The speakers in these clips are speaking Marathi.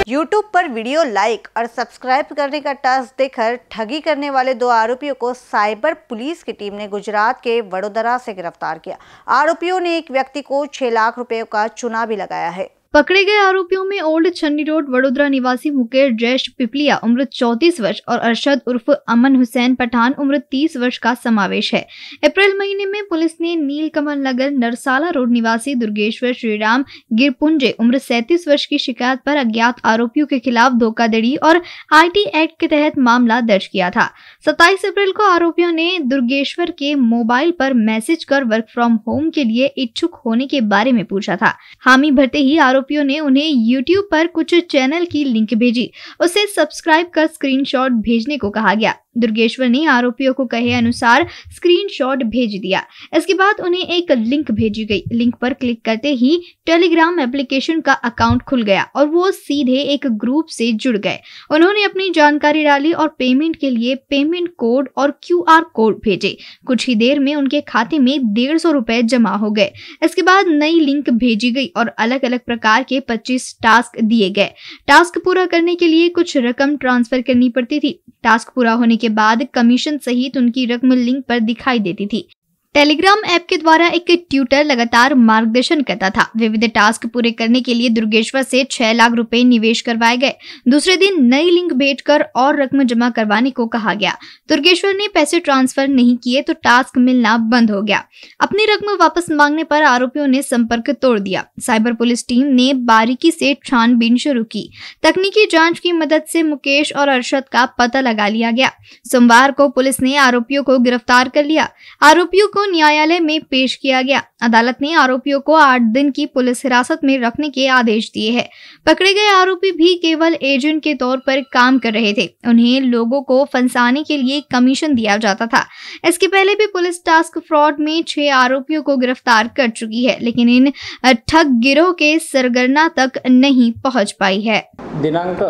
YouTube पर वीडियो लाइक और सब्सक्राइब करने का टास्क देकर ठगी करने वाले 2 आरोपियों को साइबर पुलिस की टीम ने गुजरात के वडोदरा से गिरफ्तार किया। आरोपियों ने एक व्यक्ति को 6 लाख रुपए का चूना भी लगाया है। पकड़े गए आरोपियों में ओल्ड छन्नी रोड वडोदरा निवासी मुकेश जैश पिपलिया उम्र 34 वर्ष और अरशद उर्फ अमन हुसैन पठान उम्र 30 वर्ष का समावेश है। अप्रैल महीने में पुलिस ने नीलकमल नगर नरसाला रोड निवासी दुर्गेश्वर श्रीराम गिरपुंजे उम्र 37 वर्ष की शिकायत पर अज्ञात आरोपियों के खिलाफ धोखाधड़ी और IT एक्ट के तहत मामला दर्ज किया था। 27 अप्रैल को आरोपियों ने दुर्गेश्वर के मोबाइल पर मैसेज कर वर्क फ्रॉम होम के लिए इच्छुक होने के बारे में पूछा था। हामी भरते ही आरोपियों ने उन्हें YouTube पर कुछ चैनल की लिंक भेजी। उसे सब्सक्राइब कर स्क्रीनशॉट भेजने को कहा गया। दुर्गेश्वर ने आरोपियों को कहे अनुसार स्क्रीनशॉट भेज दिया। इसके बाद उन्हें एक लिंक भेजी गई। लिंक पर क्लिक करते ही टेलीग्राम एप्लीकेशन का अकाउंट खुल गया और वो सीधे एक ग्रुप से जुड़ गए। उन्होंने अपनी जानकारी डाली और पेमेंट के लिए पेमेंट कोड और QR कोड भेजे। कुछ ही देर में उनके खाते में 150 रुपए जमा हो गए। इसके बाद नई लिंक भेजी गई और अलग अलग प्रकार के 25 टास्क दिए गए। टास्क पूरा करने के लिए कुछ रकम ट्रांसफर करनी पड़ती थी। टास्क पूरा होने के बाद कमीशन सहित उनकी रकम लिंक पर दिखाई देती थी। टेलीग्राम ऐप के द्वारा एक ट्यूटर लगातार मार्गदर्शन करता था। विविध टास्क पूरे करने के लिए दुर्गेश्वर से 6 लाख रुपए निवेश करवाए गए। दूसरे दिन नई लिंक भेजकर और रकम जमा करवाने को कहा गया। दुर्गेश्वर ने पैसे ट्रांसफर नहीं किए तो टास्क मिलना बंद हो गया। अपनी रकम वापस मांगने पर आरोपियों ने संपर्क तोड़ दिया। साइबर पुलिस टीम ने बारीकी से छानबीन शुरू की। तकनीकी जांच की मदद से मुकेश और अरशद का पता लगा लिया गया। सोमवार को पुलिस ने आरोपियों को गिरफ्तार कर लिया। आरोपियों को न्यायालय में पेश किया गया। अदालत ने आरोपियों को 8 दिन की पुलिस हिरासत में रखने के आदेश दिए हैं। पकड़े गए आरोपी भी केवल एजेंट के तौर पर काम कर रहे थे। उन्हें लोगों को फंसाने के लिए कमीशन दिया जाता था। इसके पहले भी पुलिस टास्क फ्रॉड में 6 आरोपियों को गिरफ्तार कर चुकी है, लेकिन इन ठग गिरोह के सरगना तक नहीं पहुंच पाई है। दिनांक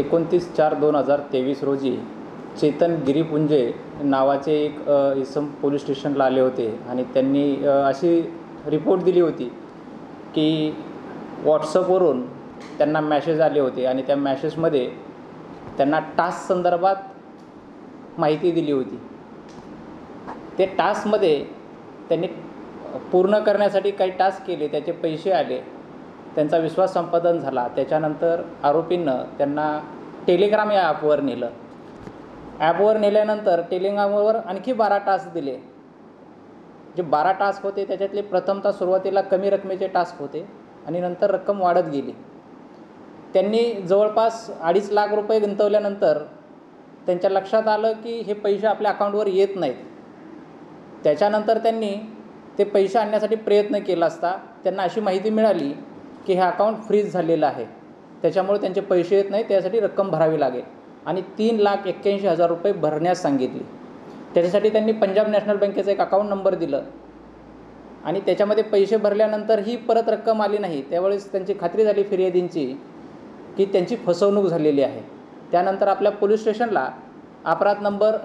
29/4/2023 रोजी चेतन गिरीपुंजे नावाचे एक इसम पोलीस स्टेशनला आले होते आणि त्यांनी अशी रिपोर्ट दिली होती की व्हॉट्सअपवरून त्यांना मॅसेज आले होते आणि त्या मॅसेजमध्ये त्यांना टास्क संदर्भात माहिती दिली होती। ते टास्कमध्ये त्यांनी पूर्ण करण्यासाठी काही टास्क केले, त्याचे पैसे आले, त्यांचा विश्वास संपादन झाला। त्याच्यानंतर आरोपींना त्यांना टेलिग्राम या ॲपवर नेलं। ॲपवर नेल्यानंतर टेलिग्रामवर आणखी 12 टास्क दिले। जे 12 टास्क होते त्याच्यातले प्रथमतः सुरुवातीला कमी रकमेचे टास्क होते आणि नंतर रक्कम वाढत गेली। त्यांनी जवळपास 2.5 लाख रुपये गुंतवल्यानंतर त्यांच्या लक्षात आलं की हे पैसे आपल्या अकाउंटवर येत नाहीत। त्याच्यानंतर त्यांनी ते पैसे आणण्यासाठी प्रयत्न केला असता त्यांना अशी माहिती मिळाली की हे अकाउंट फ्रीज झालेलं आहे, त्याच्यामुळे त्यांचे पैसे येत नाहीत, त्यासाठी रक्कम भरावी लागेल आणि 3,81,000 रुपये भरण्यास सांगितले। त्याच्यासाठी त्यांनी पंजाब नॅशनल बँकेचा एक अकाउंट नंबर दिलं आणि त्याच्यामध्ये पैसे भरल्यानंतर ही परत रक्कम आली नाही। त्यावेळेस त्यांची खात्री झाली फिर्यादींची की त्यांची फसवणूक झालेली आहे। त्यानंतर आपल्या पोलीस स्टेशनला अपराध नंबर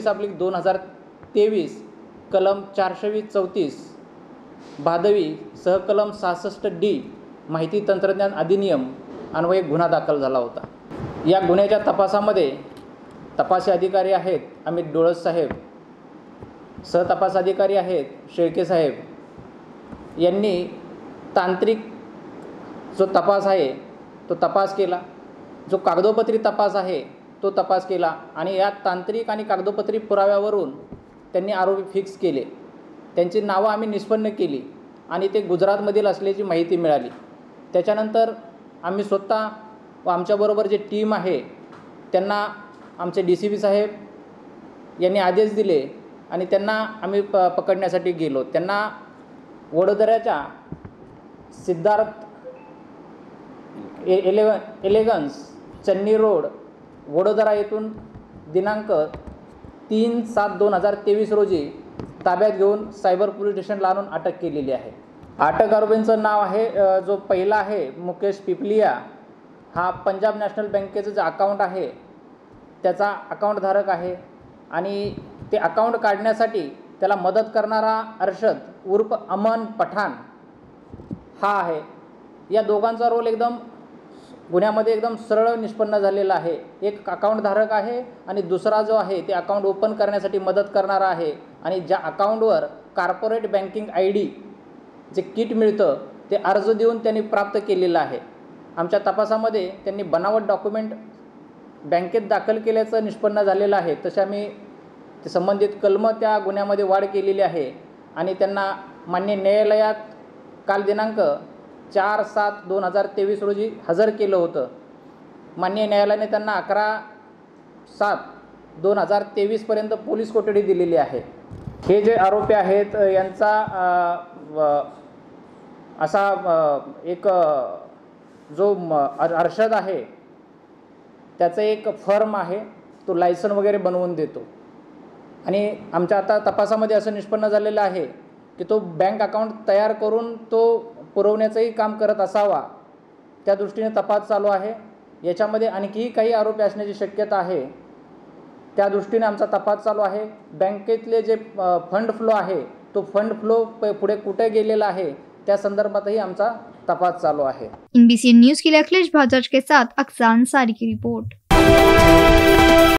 26/2023 कलम 420-34 भादवी सहकलम 66D माहिती तंत्रज्ञान अधिनियम अन्वये गुन्हा दाखल झाला होता। या गुन्ह्याच्या तपासामध्ये तपासी अधिकारी आहेत अमित डोळस साहेब, सहतपास अधिकारी आहेत शेळके साहेब यांनी तांत्रिक जो तपास आहे तो तपास केला, जो कागदोपत्री तपास आहे तो तपास केला आणि या तांत्रिक आणि कागदोपत्री पुराव्यावरून त्यांनी आरोपी फिक्स केले। त्यांची नावं आम्ही निष्पन्न केली आणि ते गुजरातमधील असल्याची माहिती मिळाली। त्याच्यानंतर आम्ही स्वतः व आमच्याबरोबर जे टीम आहे त्यांना आमचे DCP साहेब यांनी आदेश दिले आणि त्यांना आम्ही पकडण्यासाठी गेलो। त्यांना वडोदऱ्याच्या सिद्धार्थ एलेगन्स चन्नी रोड वडोदरा येथून दिनांक 3/7/2023 रोजी ताब्यात घेऊन सायबर पोलीस स्टेशनला आणून अटक केलेली आहे। अटक आरोपींचं नाव आहे, जो पहिला आहे मुकेश पिपलिया, हा पंजाब नॅशनल बँकेचं जे अकाउंट आहे त्याचा अकाउंटधारक आहे आणि ते अकाउंट काढण्यासाठी त्याला मदत करणारा अरशद उर्फ अमन पठान हा आहे। या दोघांचा रोल एकदम गुन्ह्यामध्ये एकदम सरळ निष्पन्न झालेला आहे. एक अकाउंट धारक आहे आणि दुसरा जो आहे ते अकाउंट ओपन करण्यासाठी मदत करणारा आहे आणि ज्या अकाउंटवर कॉर्पोरेट बँकिंग ID जे किट मिळतं ते अर्ज देऊन त्यांनी प्राप्त केलेलं आहे. आमच्या तपासामध्ये त्यांनी बनावट डॉक्युमेंट बँकेत दाखल केल्याचं निष्पन्न झालेलं आहे. तसे आम्ही ते संबंधित कलम त्या गुन्ह्यामध्ये वाढ केलेली आहे आणि त्यांना मान्य न्यायालयात काल दिनांक 4/7/2023 रोजी हजर केलं होतं. मान्य न्यायालयाने त्यांना 11/7/2023 पर्यंत पोलीस कोठडी दिलेली आहे. हे जे आरोपी आहेत यांचा असा एक जो अर्शद आहे त्याचं एक फर्म आहे, तो लायसन वगैरे बनवून देतो आणि आमच्या आता तपासामध्ये असं निष्पन्न झालेलं आहे की तो बँक अकाउंट तयार करून तो पुरवण्याचंही काम करत असावा. त्या दृष्टीने तपास चालू आहे. याच्यामध्ये आणखीही काही आरोपी असण्याची शक्यता आहे. त्या दृष्टीने आमचा तपास चालू आहे. बँकेतले जे फंड फ्लो आहे तो फंड फ्लो पुढे कुठे गेलेला आहे त्या संदर्भातही आमचा तपास चालू आहे. NBC न्यूज़ के लिए अखिलेश भारद्वाज के साथ अक्सान सारी की रिपोर्ट.